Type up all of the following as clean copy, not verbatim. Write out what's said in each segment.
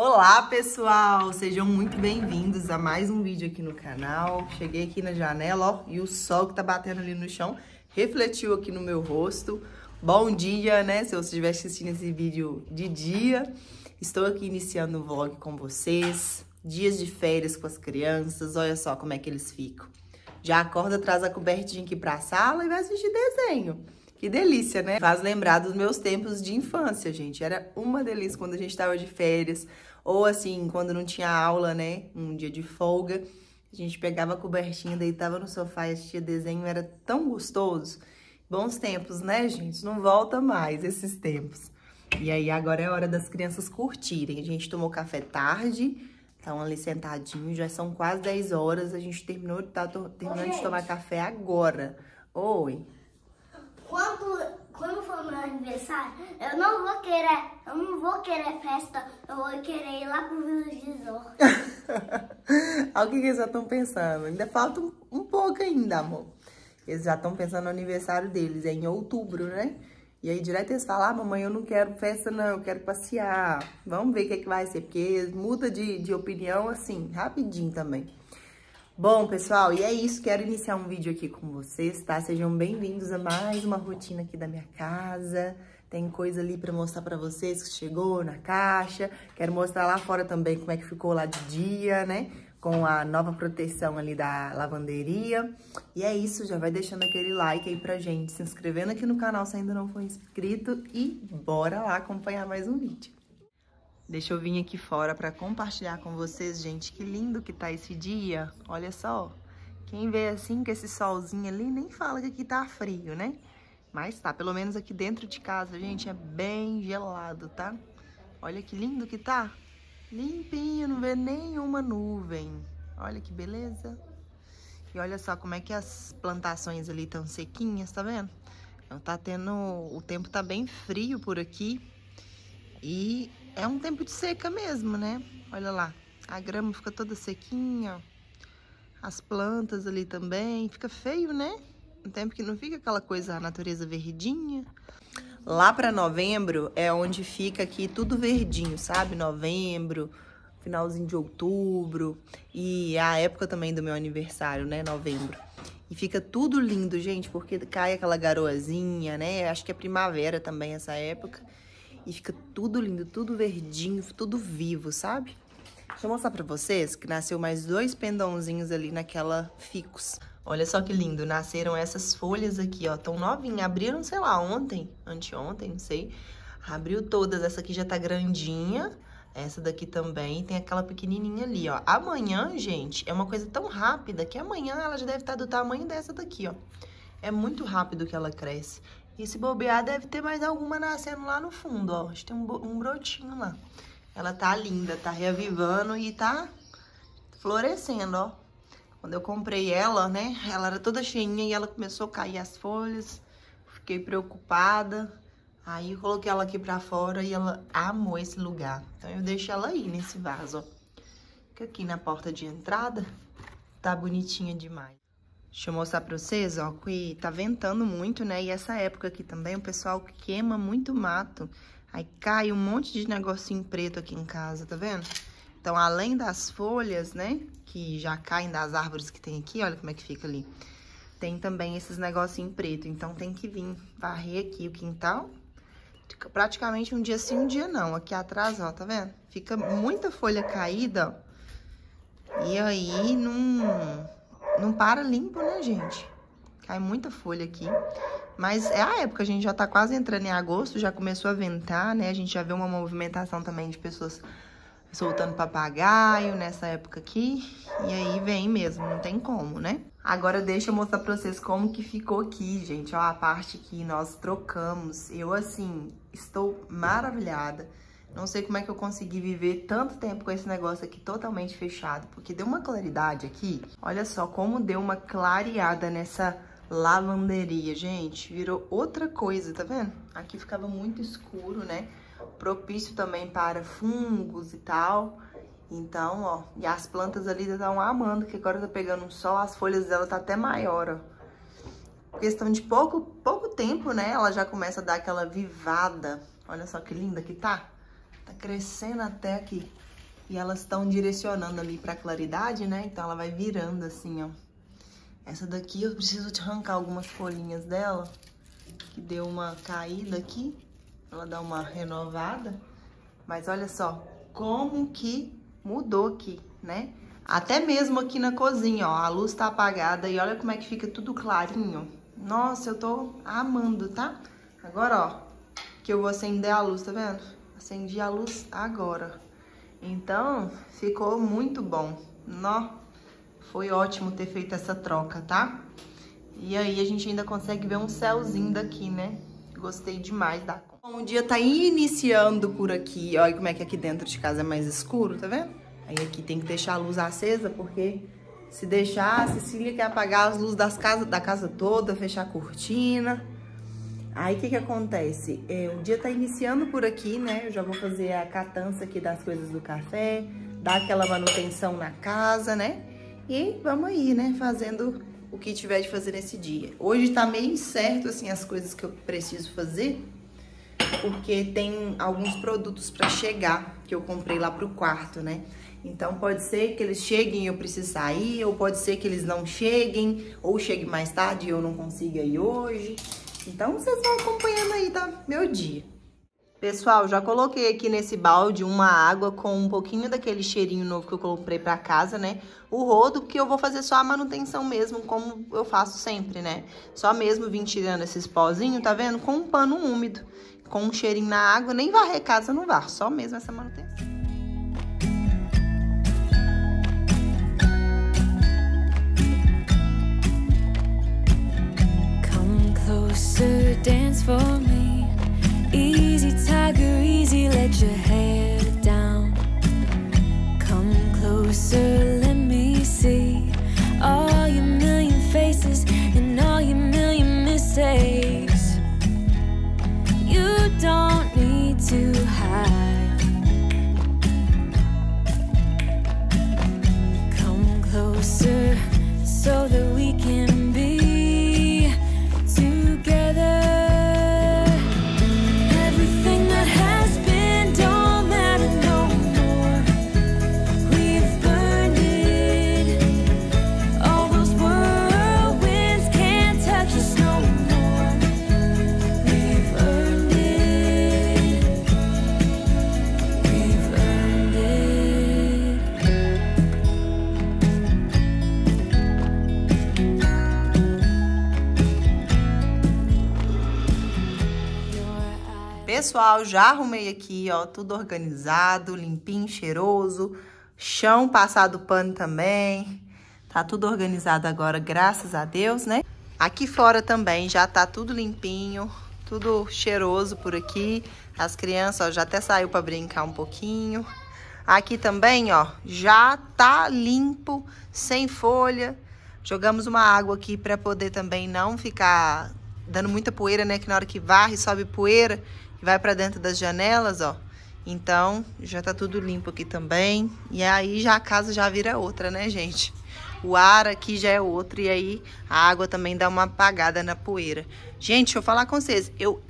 Olá, pessoal! Sejam muito bem-vindos a mais um vídeo aqui no canal. Cheguei aqui na janela, ó, e o sol que tá batendo ali no chão refletiu aqui no meu rosto. Bom dia, né? Se você estiver assistindo esse vídeo de dia. Estou aqui iniciando o vlog com vocês. Dias de férias com as crianças, olha só como é que eles ficam. Já acorda, traz a cobertinha aqui pra sala e vai assistir desenho. Que delícia, né? Faz lembrar dos meus tempos de infância, gente. Era uma delícia quando a gente tava de férias. Ou assim, quando não tinha aula, né? Um dia de folga. A gente pegava a cobertinha, deitava no sofá e assistia desenho. Era tão gostoso. Bons tempos, né, gente? Não volta mais esses tempos. E aí, agora é hora das crianças curtirem. A gente tomou café tarde. Estão ali sentadinhos. Já são quase 10 horas. A gente terminando de tomar café agora. Oi. Quando for meu aniversário, eu não vou querer festa, eu vou querer ir lá pro Vila Gisor. Olha o que eles já estão pensando. Ainda falta um pouco ainda, amor. Eles já estão pensando no aniversário deles, é em outubro, né? E aí direto eles falam, mamãe, eu não quero festa não, eu quero passear. Vamos ver o que é que vai ser, porque muda de opinião assim, rapidinho também. Bom, pessoal, e é isso, quero iniciar um vídeo aqui com vocês, tá? Sejam bem-vindos a mais uma rotina aqui da minha casa. Tem coisa ali pra mostrar pra vocês que chegou na caixa. Quero mostrar lá fora também como é que ficou lá de dia, né? Com a nova proteção ali da lavanderia. E é isso, já vai deixando aquele like aí pra gente, se inscrevendo aqui no canal se ainda não for inscrito e bora lá acompanhar mais um vídeo. Deixa eu vir aqui fora para compartilhar com vocês, gente, que lindo que tá esse dia. Olha só, quem vê assim com esse solzinho ali, nem fala que aqui tá frio, né? Mas tá, pelo menos aqui dentro de casa, gente, é bem gelado, tá? Olha que lindo que tá. Limpinho, não vê nenhuma nuvem. Olha que beleza. E olha só como é que as plantações ali estão sequinhas, tá vendo? Então tá tendo, o tempo tá bem frio por aqui. E é um tempo de seca mesmo, né? Olha lá, a grama fica toda sequinha, ó. As plantas ali também, fica feio, né? Um tempo que não fica aquela coisa, a natureza verdinha. Lá pra novembro é onde fica aqui tudo verdinho, sabe? Novembro, finalzinho de outubro e a época também do meu aniversário, né? Novembro. E fica tudo lindo, gente, porque cai aquela garoazinha, né? Acho que é primavera também essa época. E fica tudo lindo, tudo verdinho, tudo vivo, sabe? Deixa eu mostrar pra vocês que nasceu mais 2 pendãozinhos ali naquela ficus. Olha só que lindo, nasceram essas folhas aqui, ó, tão novinhas. Abriram, sei lá, ontem, anteontem, não sei. Abriu todas, essa aqui já tá grandinha, essa daqui também. Tem aquela pequenininha ali, ó. Amanhã, gente, é uma coisa tão rápida que amanhã ela já deve estar do tamanho dessa daqui, ó. É muito rápido que ela cresce. E se bobear, deve ter mais alguma nascendo lá no fundo, ó. Acho que tem um brotinho lá. Ela tá linda, tá reavivando e tá florescendo, ó. Quando eu comprei ela, né, ela era toda cheinha e ela começou a cair as folhas. Fiquei preocupada. Aí eu coloquei ela aqui pra fora e ela amou esse lugar. Então eu deixo ela aí nesse vaso, ó. Fica aqui na porta de entrada. Tá bonitinha demais. Deixa eu mostrar pra vocês, ó, que tá ventando muito, né? E essa época aqui também o pessoal queima muito mato. Aí cai um monte de negocinho preto aqui em casa, tá vendo? Então, além das folhas, né, que já caem das árvores que tem aqui, olha como é que fica ali. Tem também esses negocinho preto, então tem que vir varrer aqui o quintal. Fica praticamente um dia sim, um dia não. Aqui atrás, ó, tá vendo? Fica muita folha caída, ó. E aí, não para limpo, né, gente? Cai muita folha aqui. Mas é a época, a gente já tá quase entrando em agosto, já começou a ventar, né? A gente já vê uma movimentação também de pessoas soltando papagaio nessa época aqui. E aí vem mesmo, não tem como, né? Agora deixa eu mostrar pra vocês como que ficou aqui, gente. Ó, a parte que nós trocamos. Eu, assim, estou maravilhada. Não sei como é que eu consegui viver tanto tempo com esse negócio aqui totalmente fechado, porque deu uma claridade aqui. Olha só como deu uma clareada nessa lavanderia, gente. Virou outra coisa, tá vendo? Aqui ficava muito escuro, né? Propício também para fungos e tal. Então, ó, e as plantas ali estão amando, que agora tá pegando um sol, as folhas dela tá até maior, ó. Questão de pouco tempo, né? Ela já começa a dar aquela vivada. Olha só que linda que tá. Tá crescendo até aqui. E elas estão direcionando ali pra claridade, né? Então ela vai virando assim, ó. Essa daqui eu preciso de arrancar algumas folhinhas dela, que deu uma caída aqui. Ela dá uma renovada. Mas olha só como que mudou aqui, né? Até mesmo aqui na cozinha, ó. A luz tá apagada e olha como é que fica tudo clarinho. Nossa, eu tô amando, tá? Agora, ó, que eu vou acender a luz, tá vendo? Acendi a luz agora. Então, ficou muito bom. Nó, foi ótimo ter feito essa troca, tá? E aí, a gente ainda consegue ver um céuzinho daqui, né? Gostei demais da cor. Bom, o dia tá iniciando por aqui. Olha como é que aqui dentro de casa é mais escuro, tá vendo? Aí aqui tem que deixar a luz acesa, porque se deixar, a Cecília quer apagar as luzes da casa toda, fechar a cortina. Aí, o que que acontece? O dia tá iniciando por aqui, né? Eu já vou fazer a catança aqui das coisas do café, dar aquela manutenção na casa, né? E vamos aí, né? Fazendo o que tiver de fazer nesse dia. Hoje tá meio incerto, assim, as coisas que eu preciso fazer, porque tem alguns produtos pra chegar, que eu comprei lá pro quarto, né? Então, pode ser que eles cheguem e eu precise sair, ou pode ser que eles não cheguem, ou cheguem mais tarde e eu não consiga ir hoje. Então, vocês vão acompanhando aí, tá? Meu dia. Pessoal, já coloquei aqui nesse balde uma água com um pouquinho daquele cheirinho novo que eu comprei pra casa, né? O rodo, porque eu vou fazer só a manutenção mesmo, como eu faço sempre, né? Só mesmo vim tirando esses pozinhos, tá vendo? Com um pano úmido, com um cheirinho na água. Nem varrer casa, não varro, só mesmo essa manutenção. Closer, dance for me. Easy, tiger, easy, let your hair down. Come closer, let me see all your million faces and all your million mistakes. You don't need to hide. Come closer so that we can be Pessoal, já arrumei aqui, ó, tudo organizado, limpinho, cheiroso. Chão passado pano também. Tá tudo organizado agora, graças a Deus, né? Aqui fora também já tá tudo limpinho, tudo cheiroso por aqui. As crianças, ó, já até saiu pra brincar um pouquinho. Aqui também, ó, já tá limpo, sem folha. Jogamos uma água aqui pra poder também não ficar dando muita poeira, né? Que na hora que varre, sobe poeira e vai pra dentro das janelas, ó. Então, já tá tudo limpo aqui também. E aí, já a casa já vira outra, né, gente? O ar aqui já é outro. E aí, a água também dá uma apagada na poeira. Gente, deixa eu falar com vocês. Eu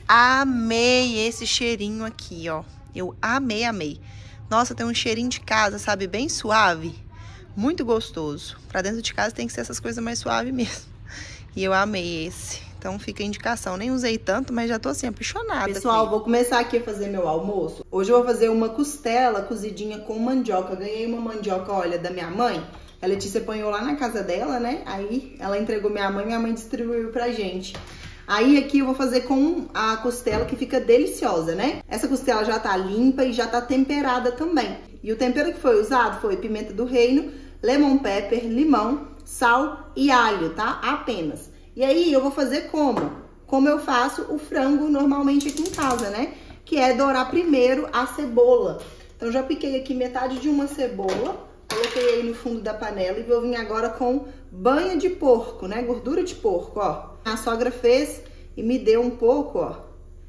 amei esse cheirinho aqui, ó. Eu amei, amei. Nossa, tem um cheirinho de casa, sabe? Bem suave. Muito gostoso. Pra dentro de casa tem que ser essas coisas mais suaves mesmo. E eu amei esse. Então fica a indicação. Nem usei tanto, mas já tô assim, apaixonada. Pessoal, vou começar aqui a fazer meu almoço. Hoje eu vou fazer uma costela cozidinha com mandioca. Ganhei uma mandioca, olha, da minha mãe. A Letícia apanhou lá na casa dela, né? Aí ela entregou minha mãe distribuiu pra gente. Aí aqui eu vou fazer com a costela, que fica deliciosa, né? Essa costela já tá limpa e já tá temperada também. E o tempero que foi usado foi pimenta do reino, lemon pepper, limão, sal e alho, tá? Apenas. E aí eu vou fazer como eu faço o frango normalmente aqui em casa, né? Que é dourar primeiro a cebola. Então já piquei aqui metade de uma cebola, coloquei aí no fundo da panela e vou vir agora com banha de porco, né? Gordura de porco, ó. A sogra fez e me deu um pouco, ó.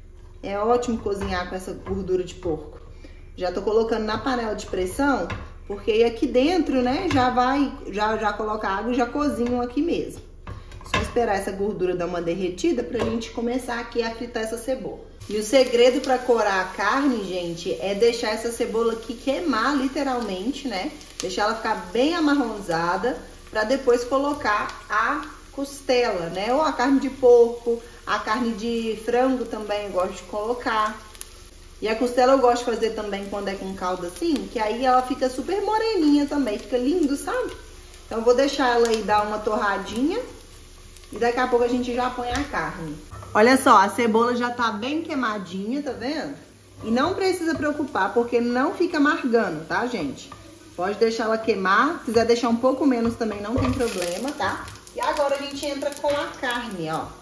É ótimo cozinhar com essa gordura de porco. Já tô colocando na panela de pressão, porque aqui dentro, né, já coloca água e já cozinham aqui mesmo. Só esperar essa gordura dar uma derretida pra gente começar aqui a fritar essa cebola. E o segredo pra corar a carne, gente, é deixar essa cebola aqui queimar literalmente, né? Deixar ela ficar bem amarronzada pra depois colocar a costela, né? Ou a carne de porco, a carne de frango também eu gosto de colocar. E a costela eu gosto de fazer também quando é com caldo assim, que aí ela fica super moreninha também, fica lindo, sabe? Então eu vou deixar ela aí dar uma torradinha e daqui a pouco a gente já põe a carne. Olha só, a cebola já tá bem queimadinha, tá vendo? E não precisa preocupar, porque não fica amargando, tá, gente? Pode deixar ela queimar, se quiser deixar um pouco menos também não tem problema, tá? E agora a gente entra com a carne, ó.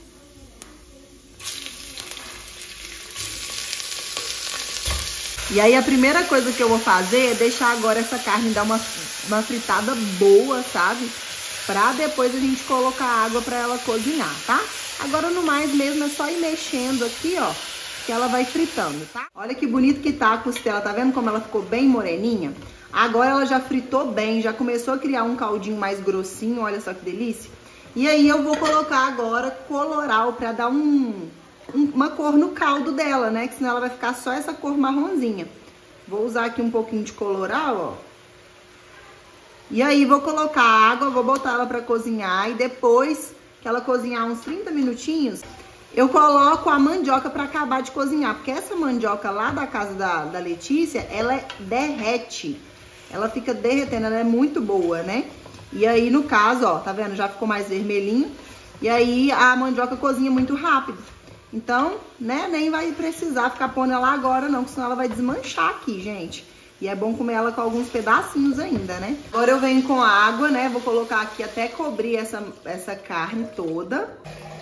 E aí a primeira coisa que eu vou fazer é deixar agora essa carne dar uma fritada boa, sabe? Pra depois a gente colocar água pra ela cozinhar, tá? Agora no mais mesmo é só ir mexendo aqui, ó, que ela vai fritando, tá? Olha que bonito que tá a costela, tá vendo como ela ficou bem moreninha? Agora ela já fritou bem, já começou a criar um caldinho mais grossinho, olha só que delícia. E aí eu vou colocar agora coloral pra dar uma cor no caldo dela, né? Que senão ela vai ficar só essa cor marronzinha. Vou usar aqui um pouquinho de coloral, ó. E aí vou colocar água, vou botar ela pra cozinhar e depois que ela cozinhar uns 30 minutinhos, eu coloco a mandioca pra acabar de cozinhar. Porque essa mandioca lá da casa da Letícia, ela derrete. Ela fica derretendo, ela é muito boa, né? E aí no caso, ó, tá vendo? Já ficou mais vermelhinho. E aí a mandioca cozinha muito rápido. Então, né, nem vai precisar ficar pondo ela agora não, porque senão ela vai desmanchar aqui, gente. E é bom comer ela com alguns pedacinhos ainda, né? Agora eu venho com a água, né, vou colocar aqui até cobrir essa carne toda.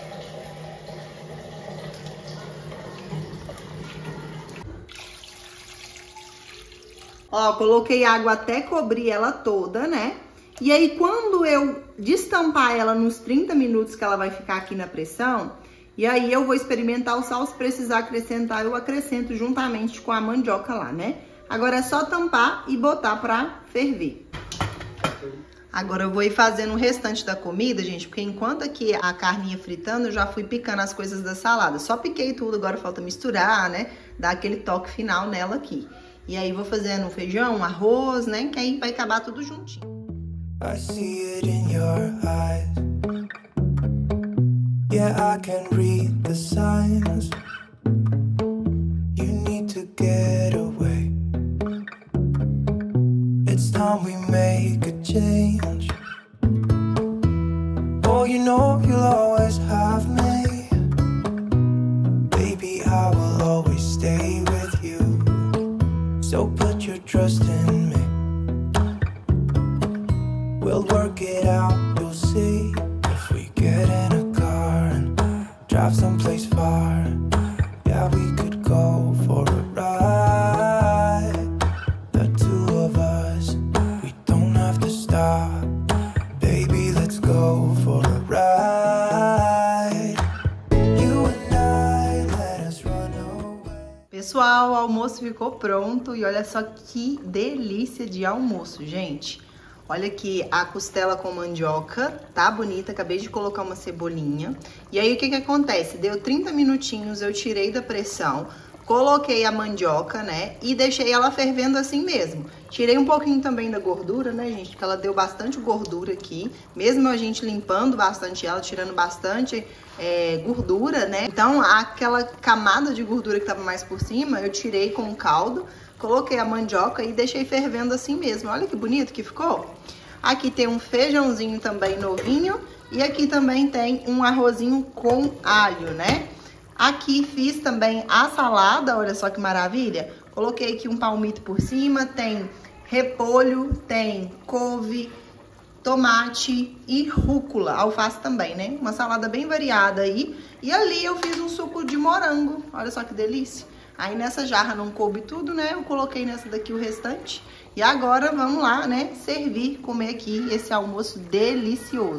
Ó, coloquei água até cobrir ela toda, né? E aí, quando eu destampar ela nos 30 minutos que ela vai ficar aqui na pressão... E aí eu vou experimentar o sal, se precisar acrescentar, eu acrescento juntamente com a mandioca lá, né? Agora é só tampar e botar pra ferver. Agora eu vou ir fazendo o restante da comida, gente, porque enquanto aqui a carne ia fritando, eu já fui picando as coisas da salada. Só piquei tudo, agora falta misturar, né? Dar aquele toque final nela aqui. E aí vou fazendo feijão, arroz, né? Que aí vai acabar tudo juntinho. I see it in your eyes. Yeah, I can read the signs. You need to get away. It's time we make a change. Oh, you know you'll always have me. Baby, I will always stay with you. So put your trust in me. We'll work it out, you'll see. If we get in a drive someplace far, yeah, we could go for a ride. The two of us, we don't have to stop. Baby, let's go for a ride. You and I, let us run away. Pessoal, o almoço ficou pronto e olha só que delícia de almoço, gente. Olha aqui a costela com mandioca, tá bonita, acabei de colocar uma cebolinha. E aí o que que acontece? Deu 30 minutinhos, eu tirei da pressão, coloquei a mandioca, né, e deixei ela fervendo assim mesmo. Tirei um pouquinho também da gordura, né, gente, porque ela deu bastante gordura aqui. Mesmo a gente limpando bastante ela, tirando bastante gordura, né. Então aquela camada de gordura que tava mais por cima, eu tirei com o caldo. Coloquei a mandioca e deixei fervendo assim mesmo. Olha que bonito que ficou. Aqui tem um feijãozinho também novinho. E aqui também tem um arrozinho com alho, né? Aqui fiz também a salada, olha só que maravilha. Coloquei aqui um palmito por cima, tem repolho, tem couve, tomate e rúcula, alface também, né? Uma salada bem variada aí. E ali eu fiz um suco de morango, olha só que delícia. Aí nessa jarra não coube tudo, né? Eu coloquei nessa daqui o restante. E agora vamos lá, né? Servir, comer aqui esse almoço delicioso.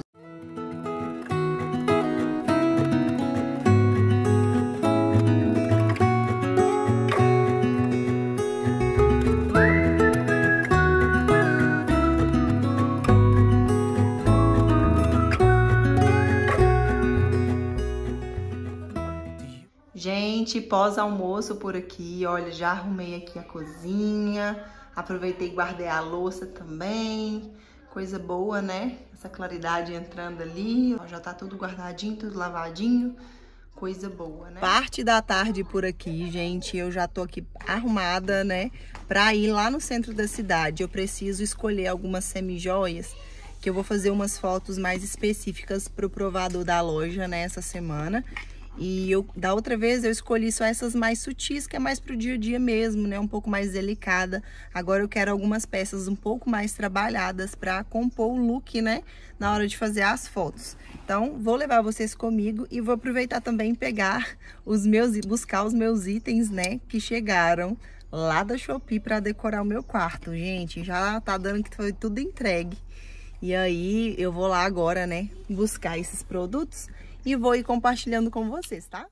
Gente, pós-almoço por aqui, olha, já arrumei aqui a cozinha, aproveitei e guardei a louça também, coisa boa, né? Essa claridade entrando ali, ó, já tá tudo guardadinho, tudo lavadinho, coisa boa, né? Parte da tarde por aqui, gente, eu já tô aqui arrumada, né? Pra ir lá no centro da cidade, eu preciso escolher algumas semijoias, que eu vou fazer umas fotos mais específicas pro provador da loja, né, essa semana. E da outra vez eu escolhi só essas mais sutis, que é mais pro dia a dia mesmo, né? Um pouco mais delicada. Agora eu quero algumas peças um pouco mais trabalhadas pra compor o look, né? Na hora de fazer as fotos. Então, vou levar vocês comigo e vou aproveitar também e pegar buscar os meus itens, né? Que chegaram lá da Shopee pra decorar o meu quarto. Gente, já tá dando que foi tudo entregue. E aí, eu vou lá agora, né? Buscar esses produtos. E vou ir compartilhando com vocês, tá?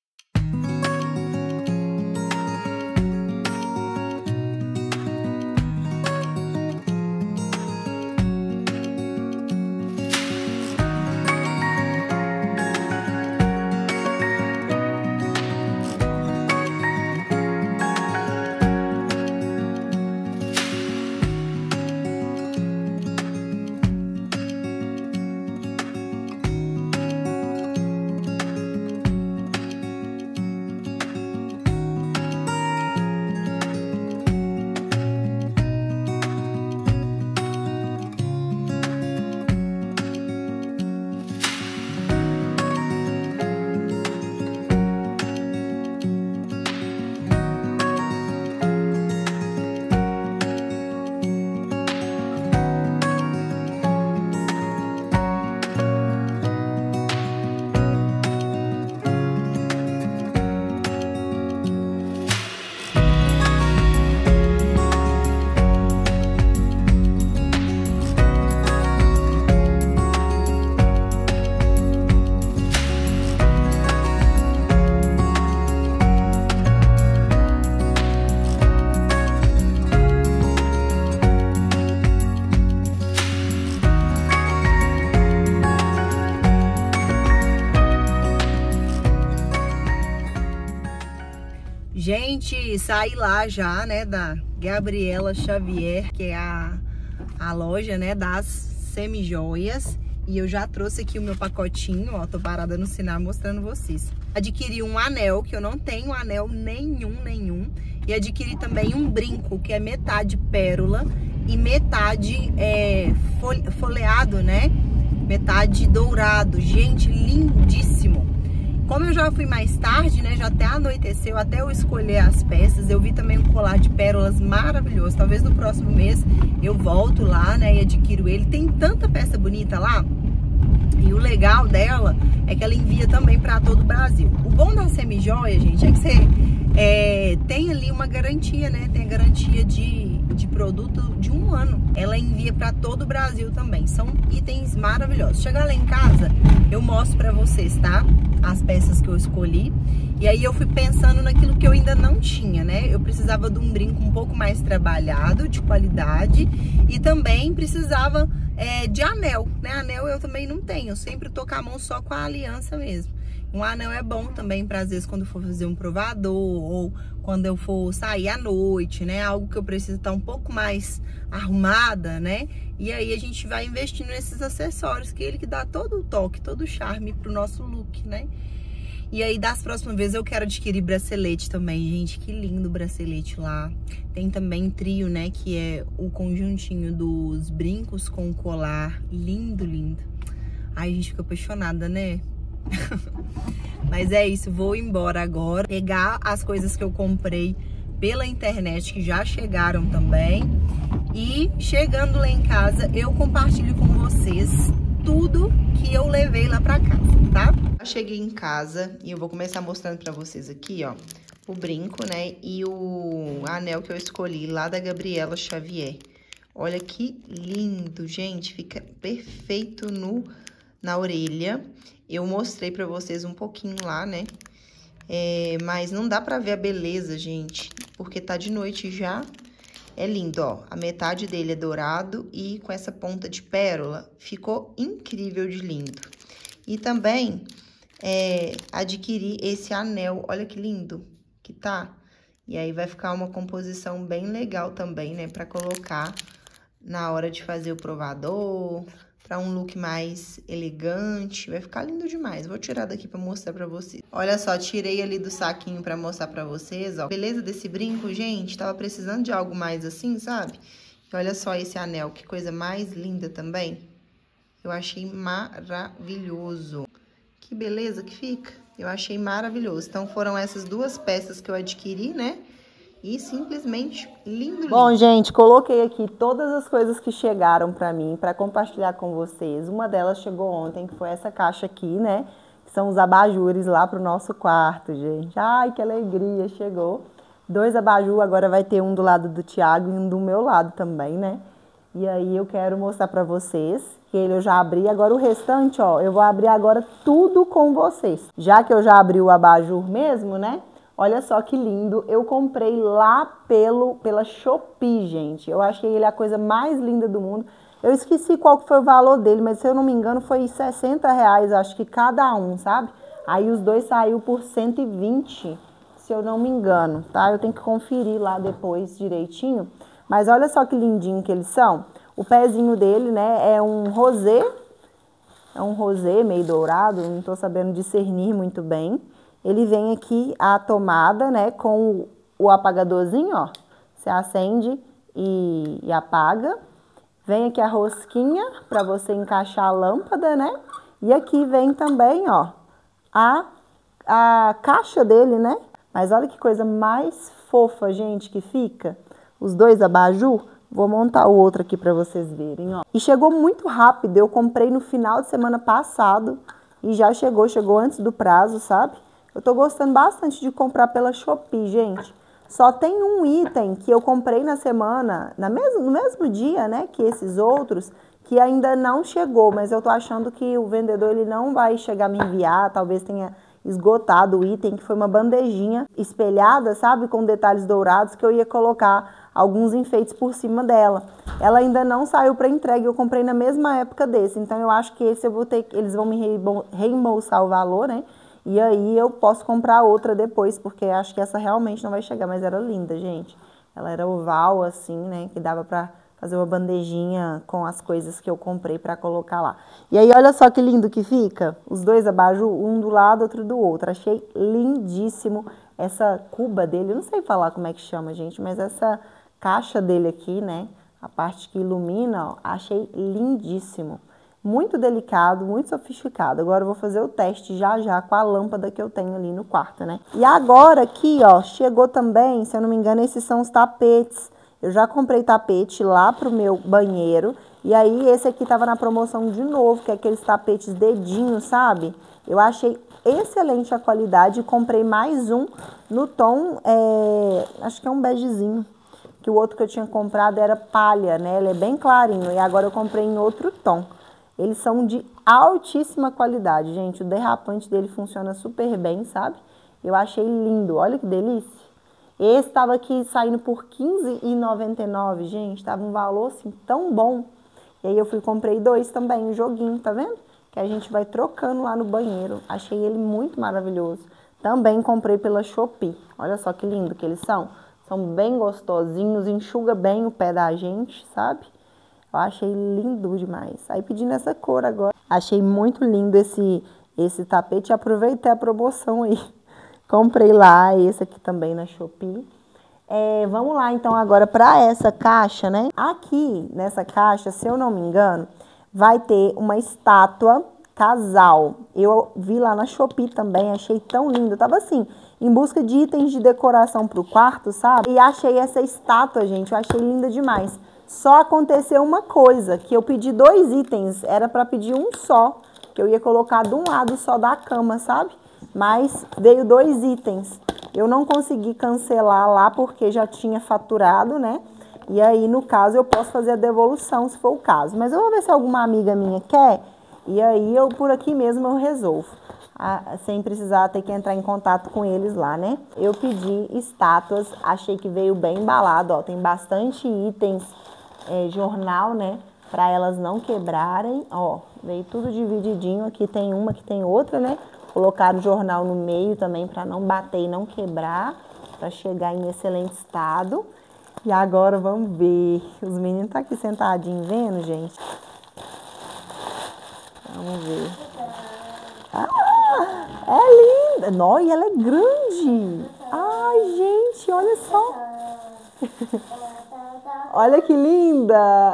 Gente, saí lá já, né, da Gabriela Xavier, que é a loja, né, das semijoias. E eu já trouxe aqui o meu pacotinho, ó, tô parada no sinal mostrando vocês. Adquiri um anel, que eu não tenho anel nenhum. E adquiri também um brinco, que é metade pérola e metade folheado, né, metade dourado. Gente, lindíssimo. Como eu já fui mais tarde, né, já até anoiteceu, até eu escolher as peças, eu vi também um colar de pérolas maravilhoso. Talvez no próximo mês eu volto lá, né, e adquiro ele. Tem tanta peça bonita lá. E o legal dela é que ela envia também para todo o Brasil. O bom da semijoia, gente, é que você tem ali uma garantia, né? Tem a garantia de produto de 1 ano. Ela envia para todo o Brasil também. São itens maravilhosos. Chegar lá em casa, eu mostro para vocês, tá? As peças que eu escolhi. E aí eu fui pensando naquilo que eu ainda não tinha, né? Eu precisava de um brinco um pouco mais trabalhado, de qualidade. E também precisava de anel, né? Anel eu também não tenho. Eu sempre tô com a mão só com a aliança mesmo. Um anel é bom também para, às vezes, quando for fazer um provador ou quando eu for sair à noite, né? Algo que eu preciso estar um pouco mais arrumada, né? E aí a gente vai investindo nesses acessórios, que ele que dá todo o toque, todo o charme pro nosso look, né? E aí, das próximas vezes, eu quero adquirir bracelete também, gente. Que lindo o bracelete lá. Tem também trio, né? Que é o conjuntinho dos brincos com o colar. Lindo, lindo. Ai, a gente fica apaixonada, né? Mas é isso, vou embora agora. Pegar as coisas que eu comprei pela internet, que já chegaram também. E chegando lá em casa, eu compartilho com vocês tudo que eu levei lá pra casa, tá? Eu cheguei em casa e eu vou começar mostrando pra vocês aqui, ó, o brinco, né, e o anel que eu escolhi lá da Gabriela Xavier. Olha que lindo, gente, fica perfeito na orelha. Eu mostrei pra vocês um pouquinho lá, né, mas não dá pra ver a beleza, gente, porque tá de noite já. É lindo, ó, a metade dele é dourado e com essa ponta de pérola, ficou incrível de lindo. E também adquirir esse anel. Olha que lindo que tá. E aí vai ficar uma composição bem legal também, né? Pra colocar na hora de fazer o provador, pra um look mais elegante. Vai ficar lindo demais. Vou tirar daqui pra mostrar pra vocês. Olha só, tirei ali do saquinho pra mostrar pra vocês, ó. Beleza desse brinco, gente? Tava precisando de algo mais assim, sabe? E olha só esse anel, que coisa mais linda também. Eu achei maravilhoso. Que beleza que fica. Eu achei maravilhoso. Então, foram essas duas peças que eu adquiri, né? E simplesmente lindo. Bom, gente, coloquei aqui todas as coisas que chegaram pra mim, pra compartilhar com vocês. Uma delas chegou ontem, que foi essa caixa aqui, né? Que são os abajures lá pro nosso quarto, gente. Ai, que alegria, chegou. 2 abajur, agora vai ter um do lado do Thiago e um do meu lado também, né? E aí eu quero mostrar pra vocês que ele eu já abri. Agora o restante, ó, eu vou abrir agora tudo com vocês. Já que eu já abri o abajur mesmo, né? Olha só que lindo. Eu comprei lá pela Shopee, gente. Eu achei ele a coisa mais linda do mundo. Eu esqueci qual que foi o valor dele, mas se eu não me engano foi R$60, acho que cada um, sabe? Aí os dois saiu por 120, se eu não me engano, tá? Eu tenho que conferir lá depois direitinho. Mas olha só que lindinho que eles são. O pezinho dele, né, é um rosé. É um rosé meio dourado, não tô sabendo discernir muito bem. Ele vem aqui a tomada, né, com o apagadorzinho, ó. Você acende e apaga. Vem aqui a rosquinha para você encaixar a lâmpada, né? E aqui vem também, ó, a caixa dele, né? Mas olha que coisa mais fofa, gente, que fica. Os dois abajur, vou montar o outro aqui para vocês verem, ó. E chegou muito rápido, eu comprei no final de semana passado e já chegou antes do prazo, sabe? Eu tô gostando bastante de comprar pela Shopee, gente. Só tem um item que eu comprei na semana, no mesmo dia, né, que esses outros, que ainda não chegou, mas eu tô achando que o vendedor ele não vai chegar a me enviar, talvez tenha esgotado o item, que foi uma bandejinha espelhada, sabe, com detalhes dourados, que eu ia colocar alguns enfeites por cima dela. Ela ainda não saiu para entrega, eu comprei na mesma época desse, então eu acho que esse eles vão me reembolsar o valor, né? E aí eu posso comprar outra depois, porque acho que essa realmente não vai chegar, mas era linda, gente. Ela era oval assim, né, que dava pra fazer uma bandejinha com as coisas que eu comprei pra colocar lá. E aí olha só que lindo que fica, os dois abajur, um do lado, outro do outro. Achei lindíssimo essa cuba dele, eu não sei falar como é que chama, gente, mas essa caixa dele aqui, né, a parte que ilumina, ó, achei lindíssimo. Muito delicado, muito sofisticado. Agora eu vou fazer o teste já com a lâmpada que eu tenho ali no quarto, né? E agora aqui, ó, chegou também, se eu não me engano, esses são os tapetes. Eu já comprei tapete lá pro meu banheiro. E aí esse aqui tava na promoção de novo, que é aqueles tapetes dedinho, sabe? Eu achei excelente a qualidade e comprei mais um no tom, acho que é um begezinho. Que o outro que eu tinha comprado era palha, né? Ele é bem clarinho e agora eu comprei em outro tom. Eles são de altíssima qualidade, gente. O derrapante dele funciona super bem, sabe? Eu achei lindo. Olha que delícia. Esse estava aqui saindo por R$15,99, gente. Tava um valor, assim, tão bom. E aí eu fui e comprei 2 também, um joguinho, tá vendo? Que a gente vai trocando lá no banheiro. Achei ele muito maravilhoso. Também comprei pela Shopee. Olha só que lindo que eles são. São bem gostosinhos, enxuga bem o pé da gente, sabe? Eu achei lindo demais. Aí pedi nessa cor agora. Achei muito lindo esse tapete. Aproveitei a promoção aí. Comprei lá, esse aqui também na Shopee. Vamos lá então agora para essa caixa, né? Aqui nessa caixa, se eu não me engano, vai ter uma estátua casal. Eu vi lá na Shopee também, achei tão lindo. Eu tava assim, em busca de itens de decoração pro quarto, sabe? E achei essa estátua, gente, eu achei linda demais. Só aconteceu uma coisa, que eu pedi 2 itens, era para pedir um só, que eu ia colocar de um lado só da cama, sabe? Mas veio 2 itens. Eu não consegui cancelar lá porque já tinha faturado, né? E aí, no caso, eu posso fazer a devolução, se for o caso. Mas eu vou ver se alguma amiga minha quer, e aí eu, por aqui mesmo, eu resolvo. Sem precisar ter que entrar em contato com eles lá, né? Eu pedi estátuas, achei que veio bem embalado, ó. Tem bastante itens, jornal, né? Pra elas não quebrarem, ó. Veio tudo divididinho, aqui tem uma, aqui tem outra, né? Colocar o jornal no meio também para não bater e não quebrar, para chegar em excelente estado. E agora vamos ver. Os meninos estão aqui sentadinhos vendo, gente. Vamos ver. Ah, é linda. Nossa, e ela é grande. Ai, gente, olha só. Olha que linda.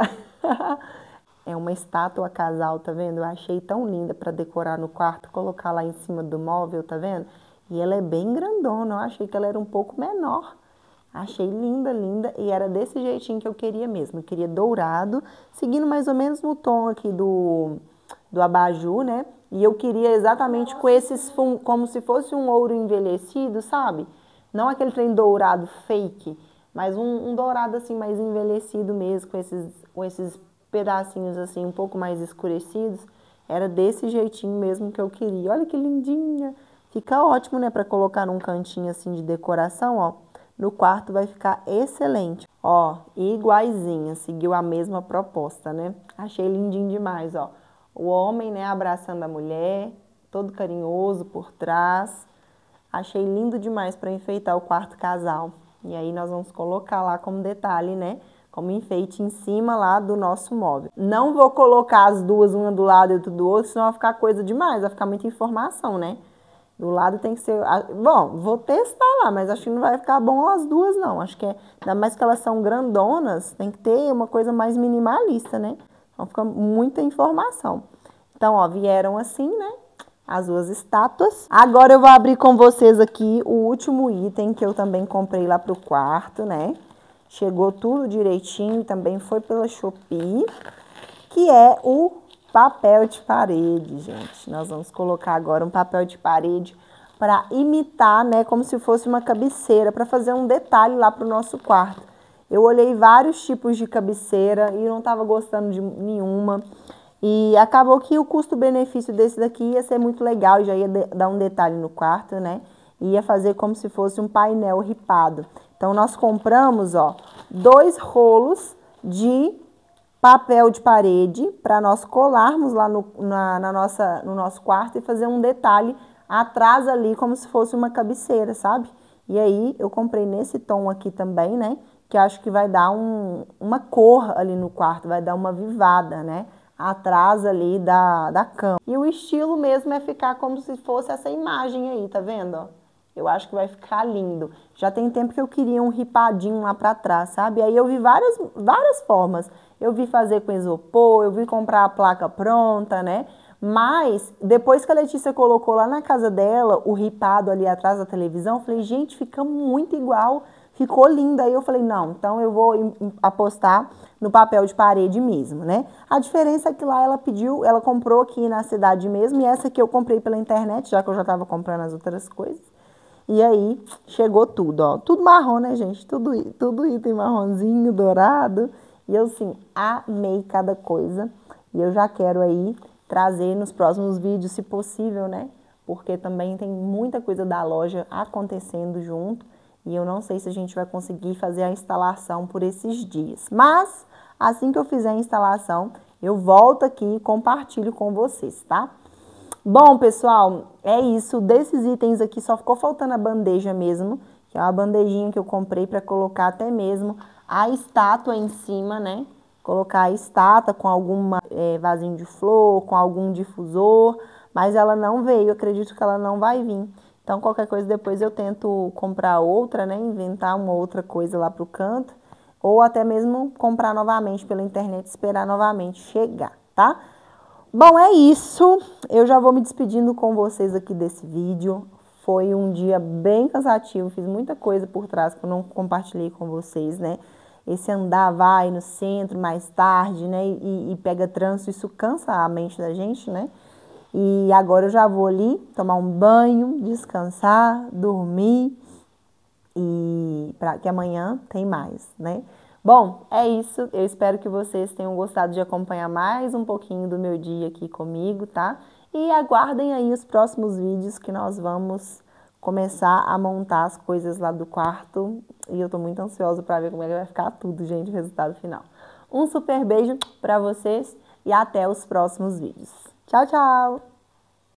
É uma estátua casal, tá vendo? Eu achei tão linda para decorar no quarto, colocar lá em cima do móvel, tá vendo? E ela é bem grandona, eu achei que ela era um pouco menor. Achei linda, linda, e era desse jeitinho que eu queria mesmo. Eu queria dourado, seguindo mais ou menos no tom aqui do abajur, né? E eu queria exatamente com esses fundos, como se fosse um ouro envelhecido, sabe? Não aquele trem dourado fake, mas um dourado assim mais envelhecido mesmo, com esses pedacinhos assim um pouco mais escurecidos. Era desse jeitinho mesmo que eu queria. Olha que lindinha! Fica ótimo, né, para colocar num cantinho assim de decoração, ó. No quarto vai ficar excelente. Ó, iguaizinha, seguiu a mesma proposta, né? Achei lindinho demais, ó. O homem, né, abraçando a mulher, todo carinhoso por trás. Achei lindo demais para enfeitar o quarto casal. E aí nós vamos colocar lá como detalhe, né? Como enfeite em cima lá do nosso móvel. Não vou colocar as duas, uma do lado e outra do outro, senão vai ficar coisa demais, vai ficar muita informação, né? Do lado tem que ser... Bom, vou testar lá, mas acho que não vai ficar bom as duas, não. Acho que ainda mais que elas são grandonas, tem que ter uma coisa mais minimalista, né? Então fica muita informação. Então, ó, vieram assim, né? As duas estátuas. Agora eu vou abrir com vocês aqui o último item que eu também comprei lá pro quarto, né? Chegou tudo direitinho, também foi pela Shopee, que é o papel de parede, gente. Nós vamos colocar agora um papel de parede para imitar, né, como se fosse uma cabeceira, para fazer um detalhe lá pro nosso quarto. Eu olhei vários tipos de cabeceira e não estava gostando de nenhuma. E acabou que o custo-benefício desse daqui ia ser muito legal, já ia dar um detalhe no quarto, né? Ia fazer como se fosse um painel ripado. Então, nós compramos, ó, 2 rolos de papel de parede para nós colarmos lá no nosso quarto e fazer um detalhe atrás ali, como se fosse uma cabeceira, sabe? E aí, eu comprei nesse tom aqui também, né? Que acho que vai dar uma cor ali no quarto, vai dar uma vivada, né? Atrás ali da cama. E o estilo mesmo é ficar como se fosse essa imagem aí, tá vendo? Ó? Eu acho que vai ficar lindo. Já tem tempo que eu queria um ripadinho lá pra trás, sabe? Aí eu vi várias formas. Eu vi fazer com isopor, eu vi comprar a placa pronta, né? Mas, depois que a Letícia colocou lá na casa dela, o ripado ali atrás da televisão, eu falei, gente, fica muito igual. Ficou linda. Aí eu falei, não, então eu vou apostar no papel de parede mesmo, né? A diferença é que lá ela comprou aqui na cidade mesmo, e essa aqui eu comprei pela internet, já que eu já tava comprando as outras coisas. E aí, chegou tudo, ó. Tudo marrom, né, gente? Tudo item marronzinho, dourado. E eu, assim, amei cada coisa. E eu já quero aí trazer nos próximos vídeos, se possível, né? Porque também tem muita coisa da loja acontecendo junto. E eu não sei se a gente vai conseguir fazer a instalação por esses dias. Mas, assim que eu fizer a instalação, eu volto aqui e compartilho com vocês, tá? Bom, pessoal, é isso. Desses itens aqui só ficou faltando a bandeja mesmo, que é uma bandejinha que eu comprei para colocar até mesmo a estátua em cima, né? Colocar a estátua com alguma vasinho de flor, com algum difusor, mas ela não veio, acredito que ela não vai vir. Então, qualquer coisa depois eu tento comprar outra, né? Inventar uma outra coisa lá pro canto, ou até mesmo comprar novamente pela internet, esperar novamente chegar, tá? Bom, é isso. Eu já vou me despedindo com vocês aqui desse vídeo. Foi um dia bem cansativo, fiz muita coisa por trás que eu não compartilhei com vocês, né? Esse andar, vai no centro mais tarde, né? E pega trânsito, isso cansa a mente da gente, né? E agora eu já vou ali tomar um banho, descansar, dormir e para que amanhã tem mais, né? Bom, é isso. Eu espero que vocês tenham gostado de acompanhar mais um pouquinho do meu dia aqui comigo, tá? E aguardem aí os próximos vídeos que nós vamos começar a montar as coisas lá do quarto. E eu tô muito ansiosa para ver como é que vai ficar tudo, gente, o resultado final. Um super beijo para vocês e até os próximos vídeos. Tchau, tchau!